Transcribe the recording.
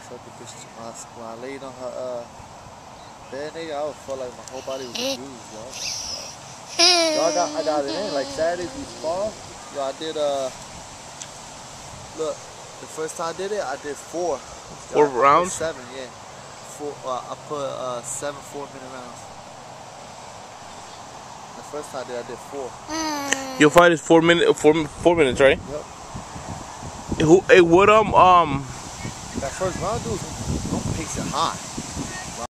Fuck the bitch. When I laid on her bed, nigga, I felt like my whole body was bruised, yo. Yo, I got it in. Like Saturdays we spar. Yo, I did look, the first time I did it, I did 4. Four rounds? 7, yeah. 4. I put 7 4-minute rounds. The first time I did 4. Your fight is 4 minutes. 4 minutes, right? Yep. Hey, what That first round, dude, don't pace it high.